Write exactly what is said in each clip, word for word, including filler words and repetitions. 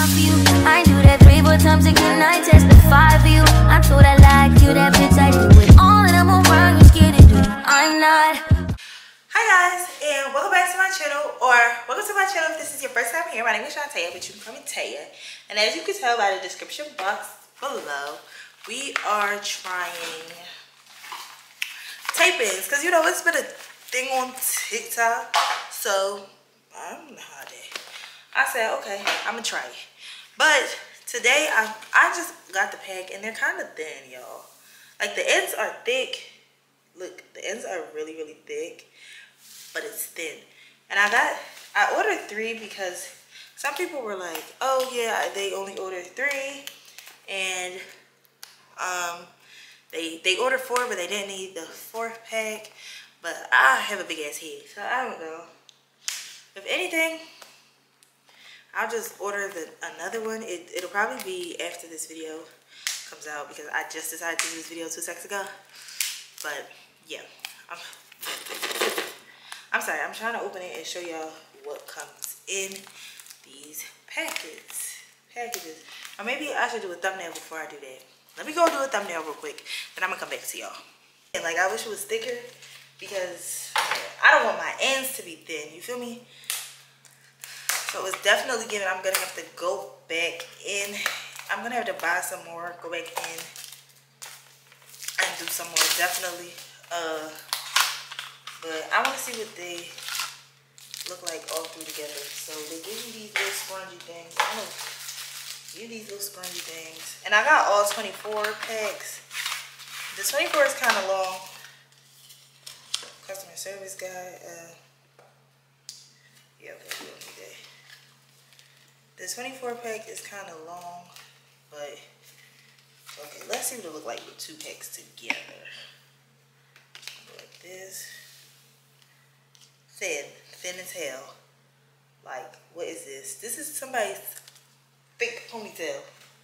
die for you. I do that three, four times again, I testify for you. I told I like you, that bitch I do it all, and I'm around, you scared to do. I'm not. Hi guys, and welcome back to my channel, or welcome to my channel if this is your first time here. My name is Shantae, but you can call me Taya. And as you can tell by the description box below, we are trying tape-ins, because you know it's been a thing on TikTok. So I don't know how they. I said, okay, I'm gonna try it. But today I I just got the pack and they're kind of thin, y'all. Like the ends are thick. Look, the ends are really really thick, but it's thin. And I got I ordered three because some people were like, oh yeah, they only ordered three, and um they they ordered four, but they didn't need the fourth pack. But I have a big ass head, so I don't know. If anything, I'll just order the another one. It, it'll probably be after this video comes out, because I just decided to do this video two seconds ago. But yeah, I'm, I'm sorry. I'm trying to open it and show y'all what comes in these packets. Packages. Or maybe I should do a thumbnail before I do that. Let me go do a thumbnail real quick, then I'm gonna come back to y'all. And like, I wish it was thicker, because I don't want my ends to be thin. You feel me? So it's definitely giving. I'm gonna have to go back in. I'm gonna have to buy some more, go back in, and do some more, definitely. Uh, but I want to see what they look like all through together. So they give you these little scrungy things. I don't give you these little scrungy things, and I got all twenty-four packs. The twenty-four is kind of long. Customer service guide. Uh, yeah, okay, we don't need that. The twenty-four pack is kind of long, but okay, let's see what it look like with two packs together. Like this. Thin. Thin as hell. Like, what is this? This is somebody's fake ponytail.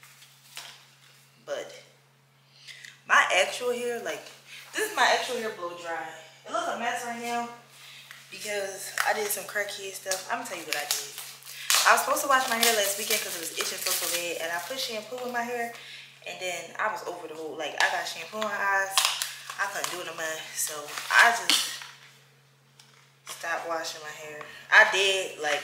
But my actual hair, like, this is my actual hair blow dry. It looks a mess right now because I did some crackhead stuff. I'm gonna tell you what I did. I was supposed to wash my hair last weekend because it was itching so, so bad. And I put shampoo in my hair. And then I was over the whole, like, I got shampoo in my eyes. I couldn't do it no more. So I just stopped washing my hair. I did, like,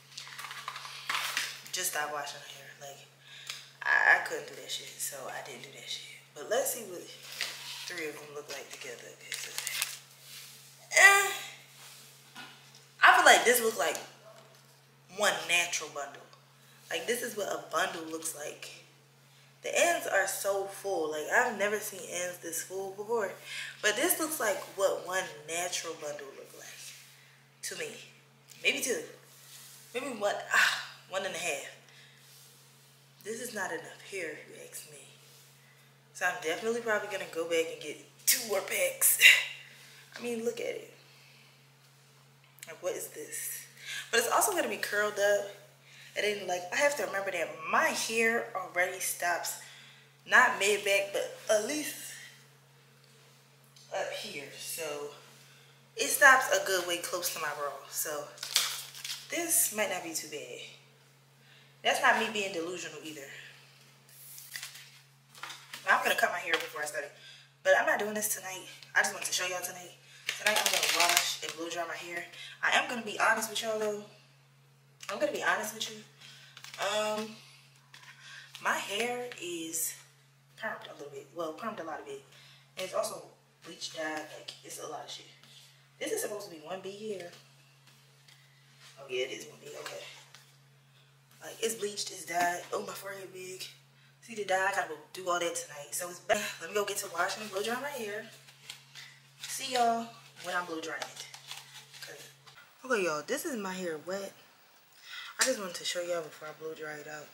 just stop washing my hair. Like, I, I couldn't do that shit. So I didn't do that shit. But let's see what three of them look like together. Okay, so, eh, I feel like this looks like one natural bundle. Like, this is what a bundle looks like. The ends are so full. Like, I've never seen ends this full before. But this looks like what one natural bundle look like to me. Maybe two. Maybe one, ah, one and a half. This is not enough here, if you ask me. So I'm definitely probably gonna go back and get two more packs. I mean, look at it. Like, what is this? But it's also gonna be curled up. And then, like, I have to remember that my hair already stops, not mid-back, but at least up here. So it stops a good way close to my bra. So this might not be too bad. That's not me being delusional either. I'm gonna cut my hair before I start it, but I'm not doing this tonight. I just wanted to show y'all tonight. Tonight I'm gonna wash and blow dry my hair. I am gonna be honest with y'all though. I'm gonna be honest with you. Um, my hair is permed a little bit. Well, permed a lot of it. And it's also bleach dyed. Like, it's a lot of shit. This is supposed to be one B here. Oh yeah, it is one B. Okay. Like, it's bleached, it's dyed. Oh, my forehead big. See the dye? I gotta go do all that tonight. So it's better. Let me go get to washing and blow dry my hair. See y'all when I'm blow drying it. Okay, y'all, this is my hair wet. I just wanted to show y'all before I blow dry it out.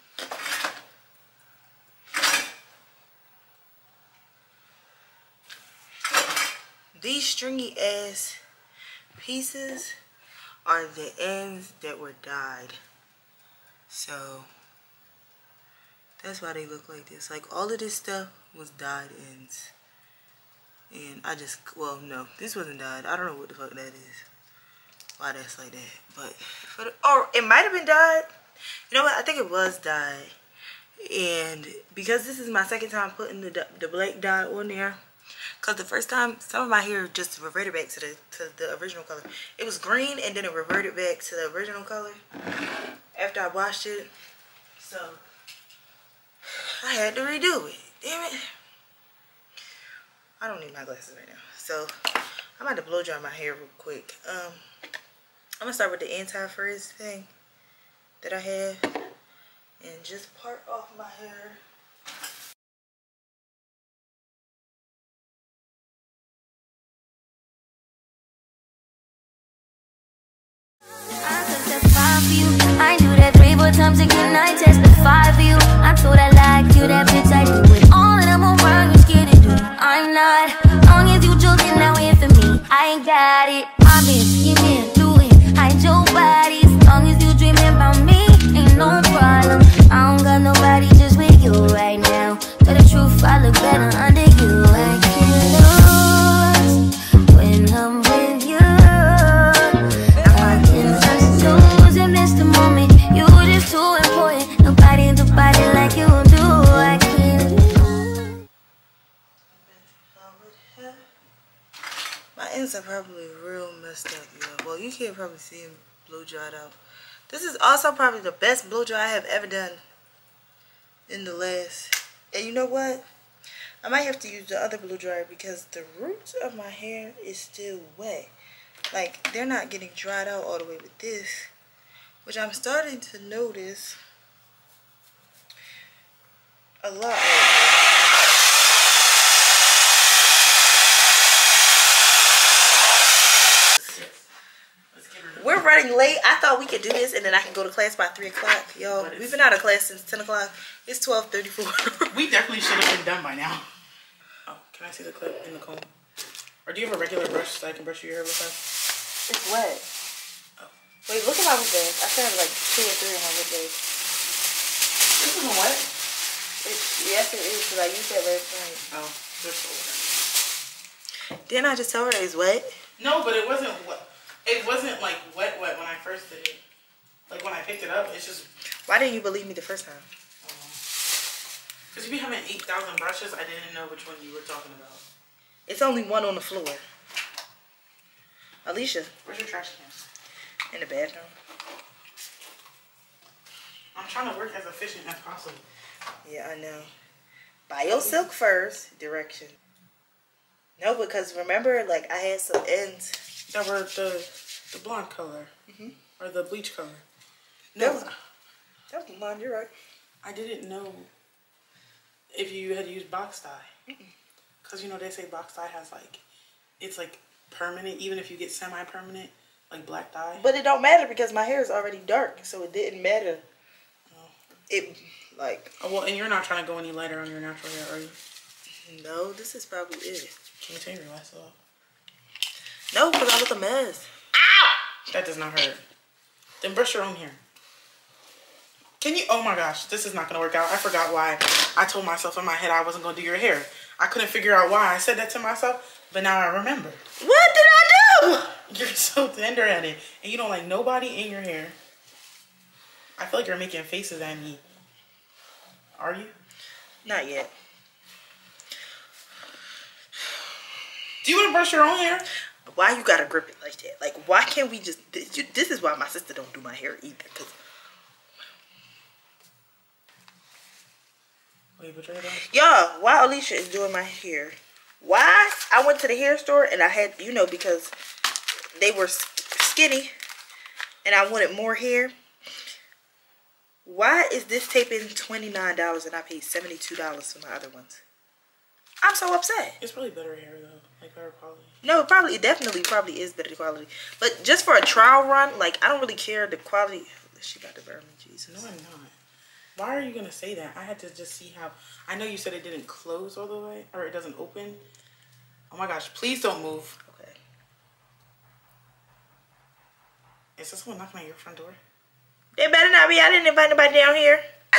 These stringy ass pieces are the ends that were dyed. So that's why they look like this. Like, all of this stuff was dyed ends. And I just, well, no, this wasn't dyed. I don't know what the fuck that is. Why that's like that. But, for the, or it might have been dyed. You know what? I think it was dye. And because this is my second time putting the, the black dye on there, because the first time, some of my hair just reverted back to the, to the original color. It was green and then it reverted back to the original color after I washed it. So, I had to redo it. Damn it. I don't need my glasses right now. So, I'm about to blow dry my hair real quick. Um, I'm going to start with the anti-frizz thing that I have. And just part off my hair. I testify for you. I do that three, four times a good night. Testify for you. I told I liked you, that bitch I do it. All of them around you scared to do. I'm not. Long as you joking, now in for me. I ain't got it. I've been scheming, doing. Hide your body. As long as you dreaming about me, ain't no problem. I don't got nobody just with you right now. Tell the truth, I look better under you. I can't lose when I'm with you. I can just lose and miss the moment. You just too important. Nobody do body like you do. I can't lose. My ends are probably real messed up, yo. Well, you can't probably see them blow dried out. This is also probably the best blow dry I have ever done in the last. And you know what? I might have to use the other blow dryer because the roots of my hair is still wet. Like, they're not getting dried out all the way with this, which I'm starting to notice a lot right now. We're running late. I thought we could do this and then I can go to class by three o'clock. Yo, we've been out of class since ten o'clock. It's twelve thirty-four. We definitely should have been done by now. Oh, can I see the clip in the comb? Or do you have a regular brush so I can brush your hair with that? It's wet. Oh. Wait, look at my lip bag. I still have like two or three on my lip bag. This isn't wet? It's, yes, it is because I used that last night. Oh, they're so wet. Didn't I just tell her it's wet? No, but it wasn't wet. It wasn't like wet wet when I first did it. Like when I picked it up, it's just... Why didn't you believe me the first time? Because you be having eight thousand brushes, I didn't know which one you were talking about. It's only one on the floor. Alicia. Where's your trash can? In the bathroom. I'm trying to work as efficient as possible. Yeah, I know. Buy your silk first. Direction. No, because remember, like, I had some ends. That were the, the blonde color. Mm-hmm. Or the bleach color. No. No. That was, that was the blonde, you're right. I didn't know if you had used box dye. Because, you know, they say box dye has, like, it's, like, permanent. Even if you get semi-permanent, like black dye. But it don't matter because my hair is already dark. So it didn't matter. Oh. It, like... Oh, well, and you're not trying to go any lighter on your natural hair, are you? No, this is probably it. Can you take your glasses off? No, because I look a mess. Ow! That does not hurt. Then brush your own hair. Can you? Oh my gosh, this is not going to work out. I forgot why I told myself in my head I wasn't going to do your hair. I couldn't figure out why I said that to myself, but now I remember. What did I do? You're so tender at it, and you don't like nobody in your hair. I feel like you're making faces at me. Are you? Not yet. Do you want to brush your own hair? Why you gotta grip it like that? Like, why can't we just... This, you, this is why my sister don't do my hair either. Cause... Wait, but you're done. Y'all, why Alicia is doing my hair? Why? I went to the hair store and I had, you know, because they were skinny and I wanted more hair. Why is this taping twenty-nine dollars and I paid seventy-two dollars for my other ones? I'm so upset. It's probably better hair though, like better quality. No, it probably, it definitely probably is better quality. But just for a trial run, like, I don't really care the quality. She got to burn me, Jesus. No, I'm not. Why are you going to say that? I had to just see how... I know you said it didn't close all the way, or it doesn't open. Oh my gosh, please don't move. Okay. Is this someone knocking at your front door? They better not be. I didn't invite nobody down here.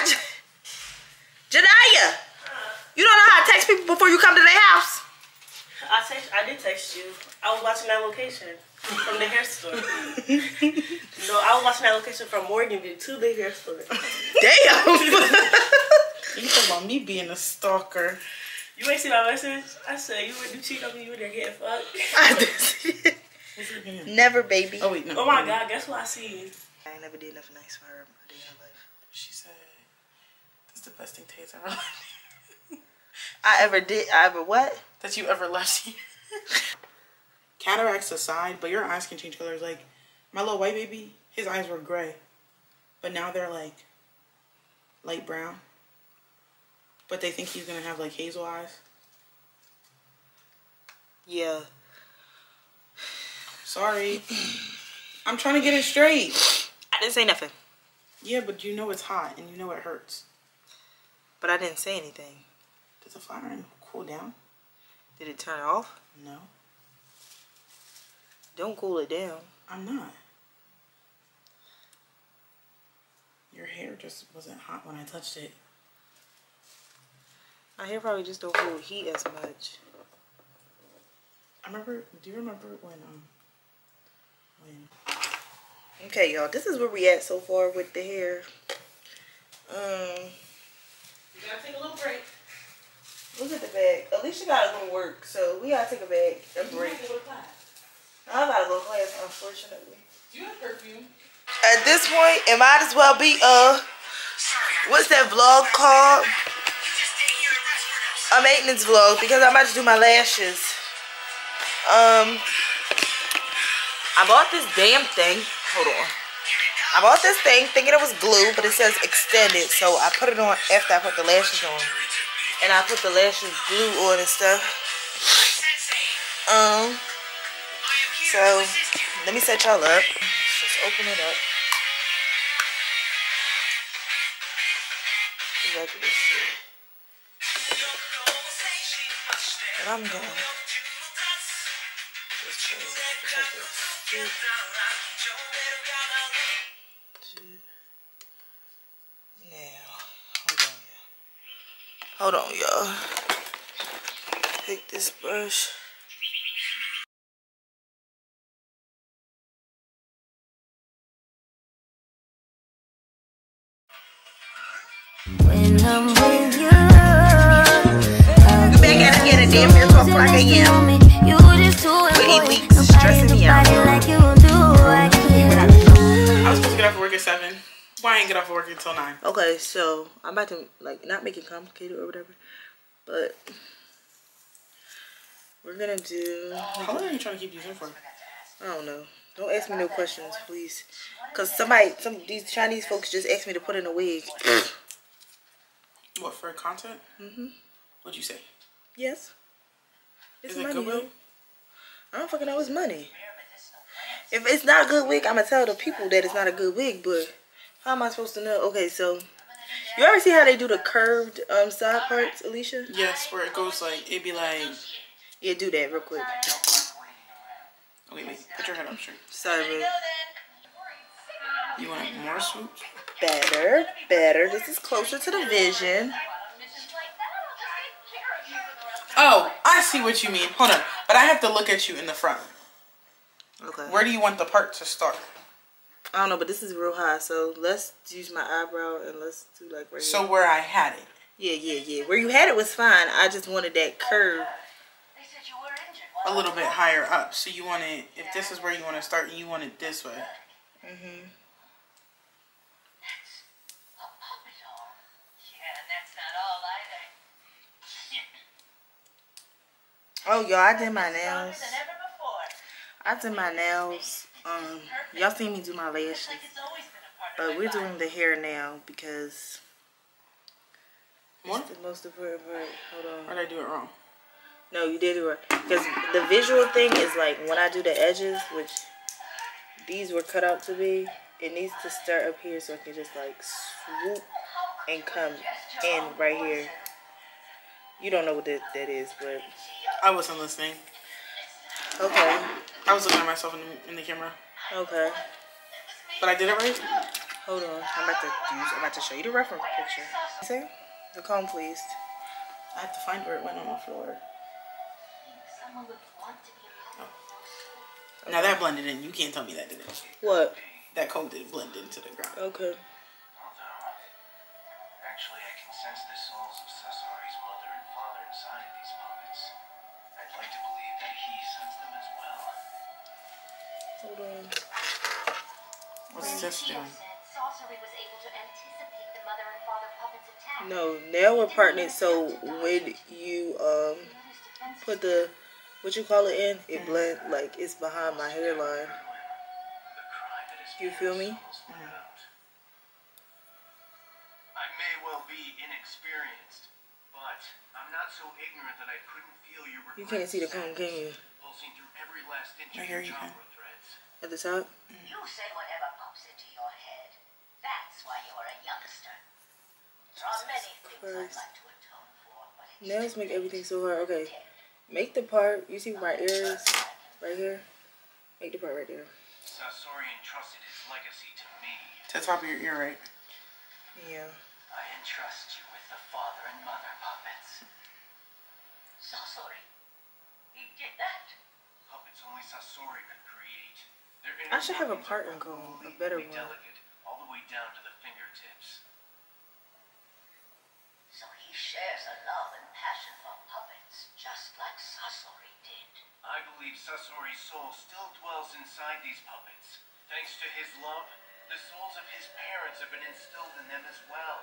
Jediah! You don't know how to text people before you come to their house. I text. I did text you. I was watching that location. From the hair store. No, I was watching that location from Morganville to the hair store. Damn! You talking about me being a stalker. You ain't see my message? I said, you you cheat on me, you were there getting fucked. I did see it. Never, baby. Oh, wait, no. Oh my God, guess what I see? I ain't never did nothing nice for her a day in her life. She said, this is the best thing Tay's ever left. I ever did, I ever what? That you ever left here. Cataracts aside, but your eyes can change colors. Like, my little white baby, his eyes were gray. But now they're like light brown. But they think he's gonna have like hazel eyes. Yeah. Sorry. I'm trying to get it straight. I didn't say nothing. Yeah, but you know it's hot and you know it hurts. But I didn't say anything. Does the flat iron cool down? Did it turn off? No. Don't cool it down. I'm not. Your hair just wasn't hot when I touched it. My hair probably just don't hold heat as much. I remember, do you remember when, um, when... Okay, y'all, this is where we at so far with the hair. Um, You gotta take a little break. look at the bag. Alicia gotta go to work, so we gotta take a bag, a break. You gotta go to class. I gotta go to class, unfortunately. Do you have perfume? At this point, it might as well be, uh, what's that vlog called? A maintenance vlog, because I'm about to do my lashes. Um, I bought this damn thing. Hold on. I bought this thing thinking it was glue, but it says extended, so I put it on after I put the lashes on. And I put the lashes glue on and stuff. Um, so, let me set y'all up. Let's just open it up. Regular shit. What I'm doing. Just put it like this. Now, hold on, y'all. Hold on, y'all. Take this brush. When I'm with you, You back at it again and damn near twelve o'clock a m you just do it For eight for weeks, stressing me out. like you do. I can't. I was supposed to get off of work at seven. Why I ain't get off of work until nine? Okay, so I'm about to, like, not make it complicated or whatever, but we're gonna do, How long are you trying to keep these in for? I don't know. Don't ask me no questions, please. Because somebody, some these Chinese folks just asked me to put in a wig. What, for content? Mm-hmm. What'd you say? Yes. It's Is it money, good though. wig? I don't fucking know, it's money. If it's not a good wig, I'm gonna tell the people that it's not a good wig, but how am I supposed to know? Okay, so you ever see how they do the curved um side parts, Alicia? Yes, where it goes like, it'd be like... Yeah, do that real quick. Oh, wait, wait. Put your head up straight. Sorry, boo. You want more swoops? Better, better. This is closer to the vision. Oh, I see what you mean. Hold on. But I have to look at you in the front. Okay. Where do you want the part to start? I don't know, but this is real high, so let's use my eyebrow and let's do like right So here. where I had it. Yeah, yeah, yeah. Where you had it was fine. I just wanted that curve. A little bit higher up. So you want it, if this is where you want to start, you want it this way. Mm-hmm. Oh, y'all, I did my nails. I did my nails. Um, y'all seen me do my lashes. But we're doing the hair now because What? it's the most important part. Hold on. Or did I do it wrong? No, you did it right. Because the visual thing is like when I do the edges, which these were cut out to be, it needs to start up here so it can just like swoop and come in right here. You don't know what that, that is, but I wasn't listening. okay. I was looking at myself in the, in the camera. Okay. But I did it right? Hold on. I'm about to use, I'm about to show you the reference picture. See? The comb, please. I have to find where it went on the floor. Now that blended in. You can't tell me that didn't. What? That coat didn't blend into the ground. Okay. Actually, I can sense the souls of Sasori's mother and father inside these puppets. I'd like to believe that he sensed them as well. Hold on. What's this doing? Sorcery was able to anticipate the mother and father puppets' attack. No, now we're partnered, so when you um put the what you call it in, it blend like it's behind my hairline. You feel me? Mm-hmm. I may well be inexperienced, but I'm not so ignorant that I couldn't feel your You can't see the comb, can you? pulsing through every last inch I of hear your you can. chakra threads. At the top? You say whatever pops into your head. That's why you're a youngster. There are many things I'd like to atone for, but it's Nails make everything so hard. Okay. Make the part, you see where my ear is? Right here? Make the part right there. Sasori entrusted his legacy to me. To the top of your ear, right? Yeah. I entrust you with the father and mother puppets. Sasori. He did that. Puppets only Sasori could create. Their I should have a inner partner workings are comb, a better completely one. delicate, all the way down to the fingertips. So he shares a love and passion for puppets, just like Sasori did. I believe Sasori's soul still dwells inside these puppets. Thanks to his love, the souls of his parents have been instilled in them as well.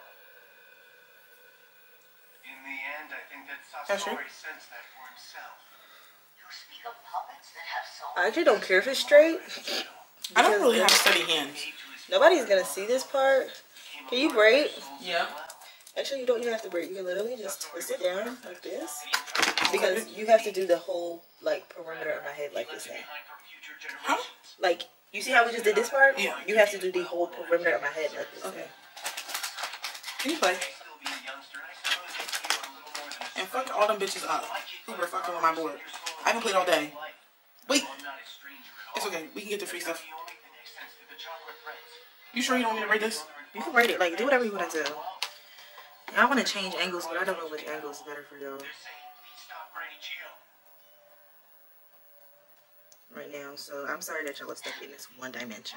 In the end, I think that That's true. Sasori sensed that for himself. You speak of puppets that have souls. I actually don't care if it's straight. I don't really because have steady hands. nobody's gonna see this part. Can you braid? Yeah. Actually, you don't even have to braid. You can literally just twist it down like this. Because you have to do the whole, like, perimeter of my head like this now. Huh? Like, you see how we just did this part? Yeah. You have to do the whole perimeter of my head like this. Okay. Can you play? And fuck all them bitches up who were fucking with my board. I haven't played all day. Wait. It's okay. We can get the free stuff. You sure you don't want me to braid this? You can braid it. Like, do whatever you want to do. I want to change angles, but I don't know which angle is better for y'all right now. So, I'm sorry that y'all are stuck in this one dimension.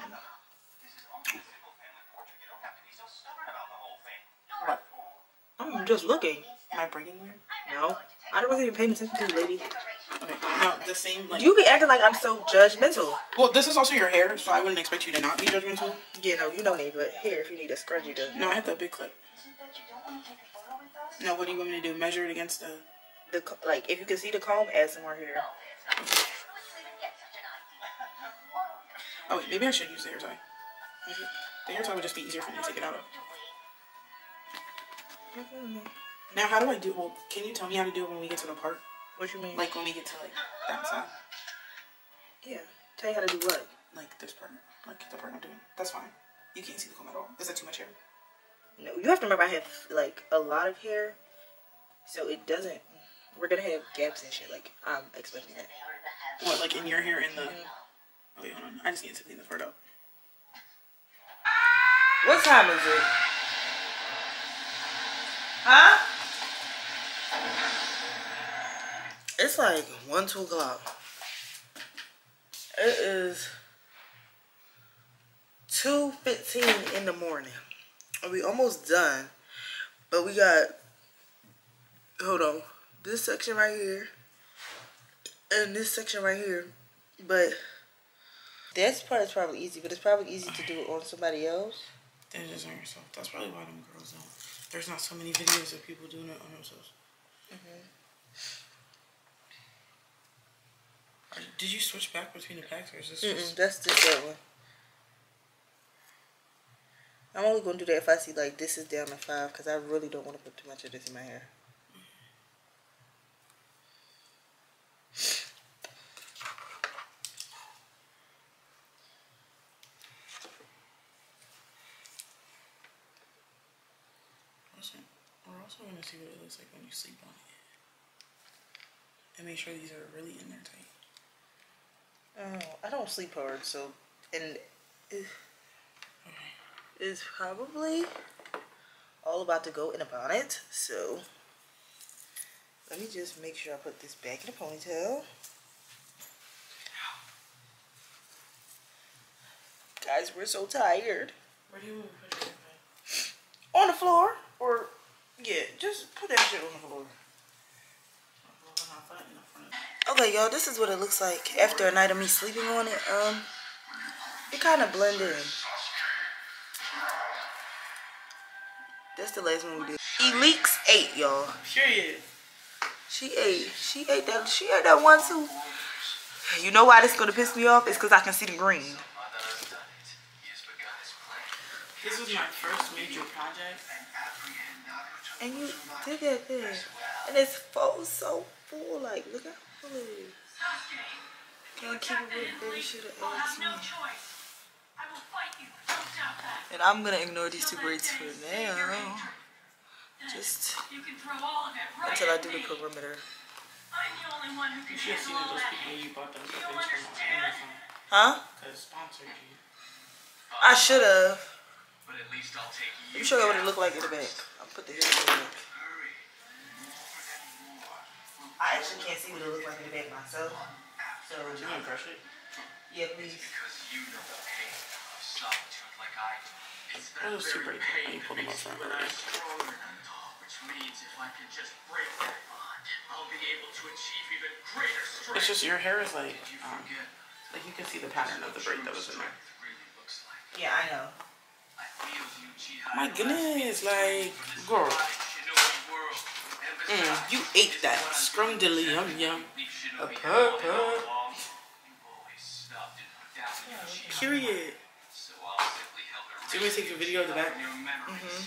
What? I'm just looking. Am I braiding weird? No. I don't really even pay attention to you, lady. Okay. No, the same, like... You be acting like I'm so judgmental. Well, this is also your hair, so I wouldn't expect you to not be judgmental. Yeah, no, you know me, but here, if you need a scrunchie to... No, I have that big clip. No, what do you want me to do? Measure it against the... the co- like, if you can see the comb, add some more hair. Oh, wait, maybe I should use the hair tie. The hair tie would just be easier for me to take it out of. Now, how do I do... Well, can you tell me how to do it when we get to the part? What you mean? Like, when we get to, like, that side? Yeah. Tell you how to do what? Like, this part. Like, the part I'm doing. That's fine. You can't see the comb at all. Is that too much hair? No, you have to remember I have, like, a lot of hair. So it doesn't... We're gonna have gaps and shit. Like, I'm expecting that. What, like, in your hair in the... Oh, wait, hold on. I just need to clean this part up. What time is it? Huh? It's like one, two o'clock. It is two fifteen in the morning. We almost done, but we got, hold on, this section right here and this section right here. But this part is probably easy, but it's probably easy to do it on somebody else. Then just on yourself. That's probably why them girls don't. There's not so many videos of people doing it on themselves. Mm-hmm. Did you switch back between the packs, or is this Mm-mm, just... that's just that one. I'm only going to do that if I see, like, this is down to five, because I really don't want to put too much of this in my hair. Listen, we're also going to see what it looks like when you sleep on it. And make sure these are really in there tight. Oh, I don't sleep hard, so, and it, it's probably all about to go in a bonnet, so let me just make sure I put this back in a ponytail. guys. We're so tired. Where do you want to put your bed? On the floor, or yeah, just put that shit on the floor. Okay, y'all, this is what it looks like after a night of me sleeping on it. Um, it kind of blended in. That's the last one we did. Elix ate, y'all. Period. She ate. She ate that. She ate that one too. You know why this is gonna piss me off? It's because I can see the green. This was my first major project. And you did that thing. And it's full, so full. Like, look how full it is. Can't keep it with baby. Should have asked me. And I'm gonna ignore these two braids for now. Just until I do the perimeter. You should have seen those people you bought them things from on Amazon. Huh? Because sponsored you. I should have. But at least I'll take Let me show you what it looked like in the back. I'll put the hair in the back. I actually can't see what it looked like in the back myself. So, Do you want to brush it? yeah, please. because you know the pain of solitude like I do. It's that Those two very braids, pain you pull that them up makes front, you and I right? stronger. Which means if I can just break that bond, I'll be able to achieve even greater strength. It's just your hair is like, You um, forget like you can see the pattern of the braid that was in there. really looks like. Yeah, I know. I feel you, G I. My goodness, like, girl. Mm, you ate that. Scrum dilly yum yum. A purr purr. Period. Do you want me to take a video of the back? Mm-hmm.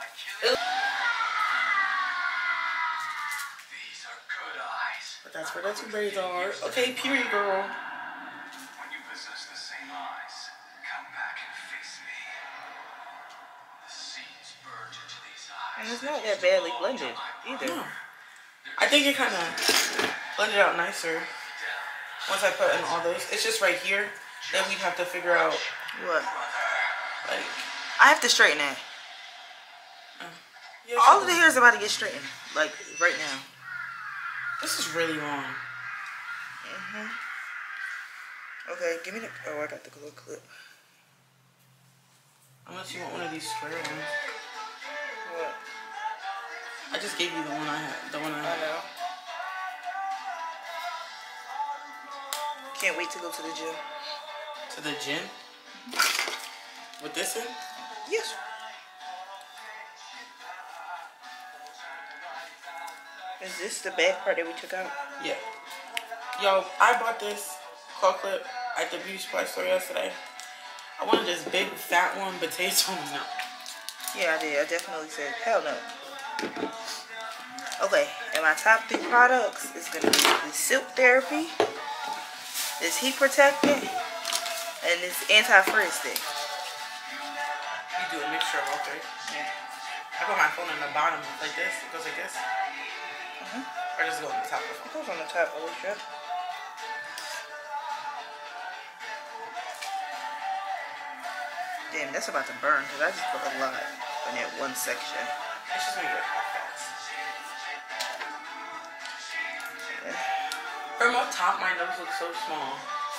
But that's where the two braids are. Okay, period, girl. When you possess the same eyes, come back and face me. The seeds burned into these eyes. And it's not that badly blended either. No. I think it kind of blended out nicer once I put in all those. It's just right here that we'd have to figure out. What? Like, I have to straighten that. uh, yeah, All of the hair is about to get straightened. Like, right now. This is really long. Mm-hmm. Okay, give me the... Oh, I got the little clip. Unless you want one of these square ones. What? I just gave you the one I had. The one I I had. know. Can't wait to go to the gym. To the gym? With this in? Yes. Is this the back part that we took out? Yeah. Yo, I bought this claw clip at the beauty supply store yesterday. I wanted this big fat one, but they told me no. Yeah, I did. I definitely said, hell no. Okay, and my top three products is going to be the Silk Therapy, this Heat Protectant, and this Anti-Frizz stick. You do a mixture of all three? Yeah. I put my phone on the bottom like this. It goes like this. Mm-hmm. Or does it go on the top of the It phone? goes on the top, Alicia. Damn, that's about to burn because I just put a lot in that one section. It's just gonna get hot fast. Yeah. From up top, my nose looks so small.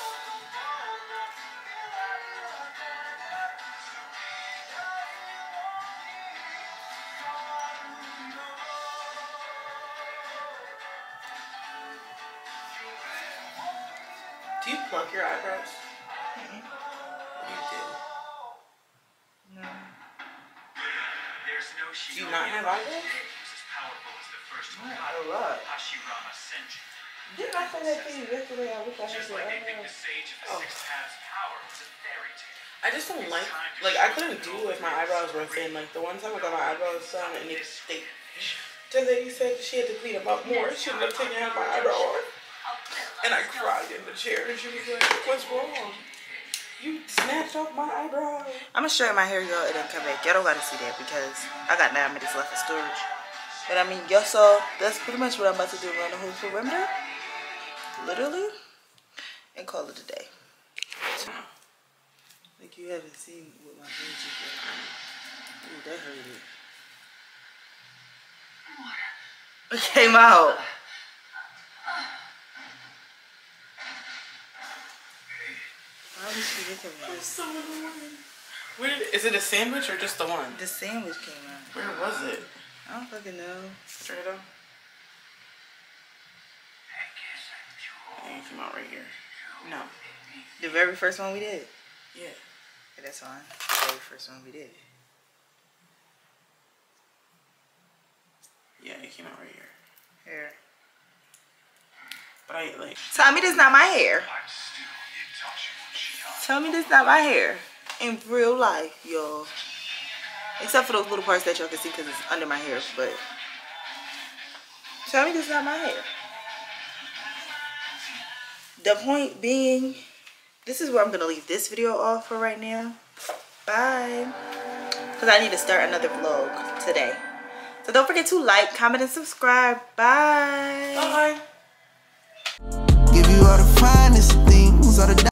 Do you pluck your eyebrows? Mm-mm. You do. No. There's no Do you not have eyebrows? as powerful as the first Not a lot. Hashirama Senju. Didn't I say that to you yesterday? I wish I had Just your like they think the eyebrows. sage of the Oh. six paths power was a fairy tale. I just don't like, like I couldn't do if my eyebrows were thin. Like the one time I got my eyebrows done and they, they, the lady said she had to clean them up more. She ended up taking out my eyebrow off. And I cried in the chair and she was like, what's wrong? You snatched off my eyebrow. I'm gonna show you my hair, y'all, and then come back. Y'all don't gotta see that because I got nine minutes left of storage. But I mean, y'all saw, that's pretty much what I'm about to do around the whole perimeter. Literally. And call it a day. Like you haven't seen what my hair is like. Ooh, that hurt. It came out. I did she get to me? There's so annoying. Where did, is it a sandwich or just the one? The sandwich came out. Where was it? I don't fucking know. Straight up. I think it came out right here. No. The very first one we did? Yeah. Yeah, that's fine. The very first one we did. Yeah, it came out right here. Here. But I like. Tell me this not my hair. Tell me this not my hair. In real life, y'all. Except for those little parts that y'all can see because it's under my hair. But tell me this not my hair. The point being, this is where I'm going to leave this video off for right now. Bye. Because I need to start another vlog today. So don't forget to like, comment, and subscribe. Bye. Bye. Give you all the finest things, all the